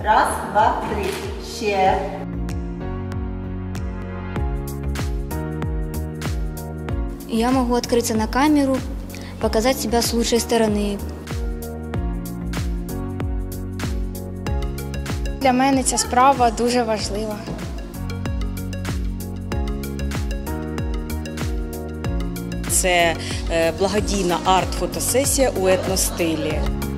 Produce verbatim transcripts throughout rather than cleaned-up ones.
Раз, два, три. Ще. Я могу открыться на камеру, показать себя с лучшей стороны. Для мене ця справа дуже важлива. Це благодійна арт-фотосесія у етностилі.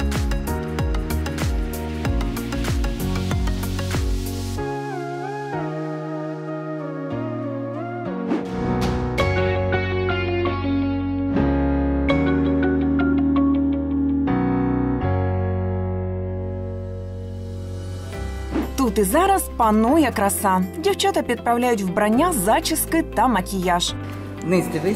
Тут і зараз панує краса. Дівчата підправляють вбрання, зачіски та макіяж. Низ дивись.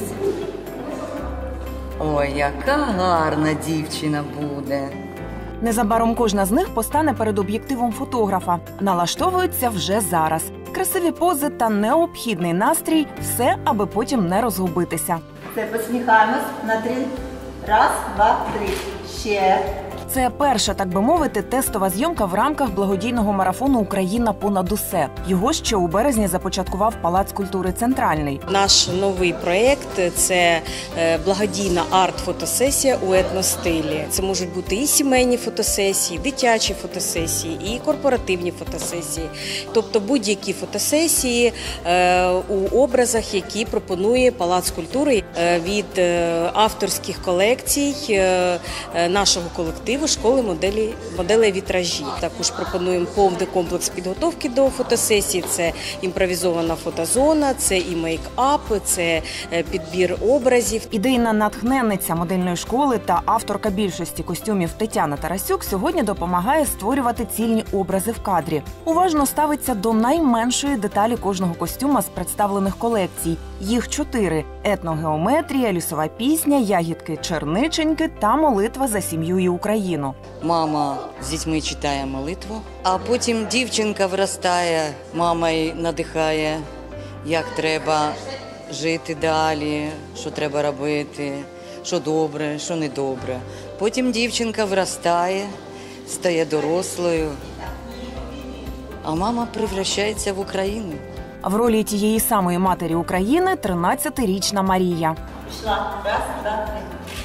Ой, яка гарна дівчина буде. Незабаром кожна з них постане перед об'єктивом фотографа. Налаштовуються вже зараз. Красиві пози та необхідний настрій – все, аби потім не розгубитися. Це посміхаємось на три. Раз, два, три. Ще. Це перша, так би мовити, тестова зйомка в рамках благодійного марафону «Україна понад усе». Його ще у березні започаткував Палац культури «Центральний». Наш новий проєкт – це благодійна арт-фотосесія у етностилі. Це можуть бути і сімейні фотосесії, дитячі фотосесії, і корпоративні фотосесії. Тобто будь-які фотосесії у образах, які пропонує Палац культури від авторських колекцій нашого колективу школи моделі, моделей вітражі. Також пропонуємо повний комплекс підготовки до фотосесії. Це імпровізована фотозона, це і мейк-ап, це підбір образів. Ідейна натхненниця модельної школи та авторка більшості костюмів Тетяна Тарасюк сьогодні допомагає створювати цільні образи в кадрі. Уважно ставиться до найменшої деталі кожного костюма з представлених колекцій. Їх чотири – етногеометрія, лісова пісня, ягідки черниченьки та молитва за сім'ю і Україну. Мама з дітьми читає молитву, а потім дівчинка виростає, мама й надихає, як треба жити далі, що треба робити, що добре, що недобре. Потім дівчинка виростає, стає дорослою, а мама превращається в Україну. В ролі тієї самої матері України тринадцятирічна Марія. Пішла. Раз, два, три.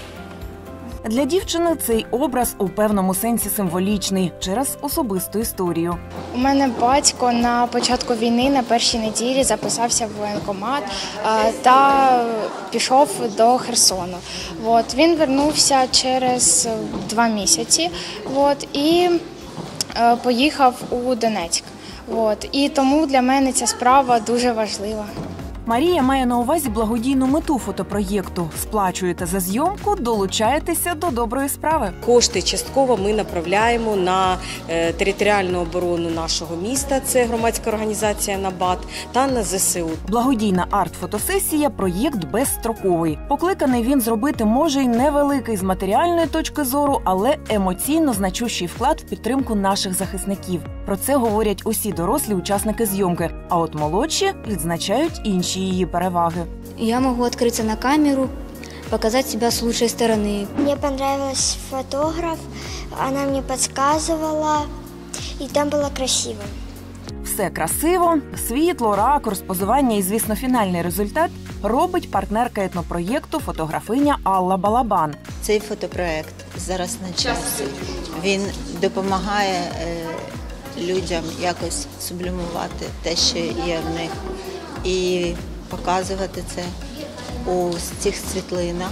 Для дівчини цей образ у певному сенсі символічний через особисту історію. У мене батько на початку війни на першій неділі записався в воєнкомат та пішов до Херсону. От, він вернувся через два місяці от, і поїхав у Донецьк. От, і тому для мене ця справа дуже важлива. Марія має на увазі благодійну мету фотопроєкту. Сплачуєте за зйомку, долучаєтеся до доброї справи. Кошти частково ми направляємо на територіальну оборону нашого міста, це громадська організація «Набат», та на зе се у. Благодійна арт-фотосесія – проєкт безстроковий. Покликаний він зробити, може, й невеликий з матеріальної точки зору, але емоційно значущий вклад в підтримку наших захисників. Про це говорять усі дорослі учасники зйомки, а от молодші відзначають інші її переваги. Я могу открыться на камеру, показать себя с лучшей стороны. Мне понравился фотограф, она мне подсказывала, и там было красиво. Все красиво, світло, ракурс, позування і, звісно, фінальний результат робить партнерка етнопроєкту фотографиня Алла Балабан. Цей фотопроєкт зараз на часі. Він допомагає людям якось сублімувати те, що є в них, і показувати це у цих світлинах,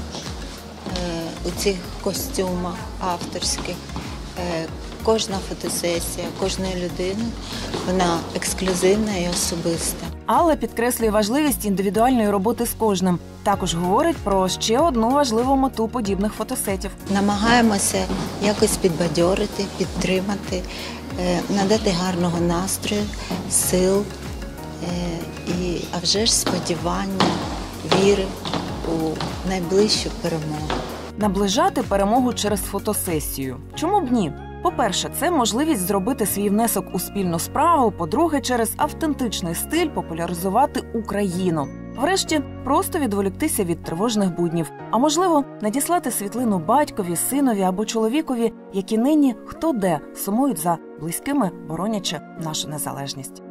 у цих костюмах авторських. Кожна фотосесія, кожної людини, вона ексклюзивна і особиста. Алла підкреслює важливість індивідуальної роботи з кожним. Також говорить про ще одну важливу мету подібних фотосетів. Намагаємося якось підбадьорити, підтримати, надати гарного настрою, сил і, а вже ж, сподівання, віри у найближчу перемогу. Наближати перемогу через фотосесію. Чому б ні? По-перше, це можливість зробити свій внесок у спільну справу, по-друге, через автентичний стиль популяризувати Україну. Врешті, просто відволіктися від тривожних буднів. А можливо, надіслати світлину батькові, синові або чоловікові, які нині хто де сумують за близькими, боронячи нашу незалежність.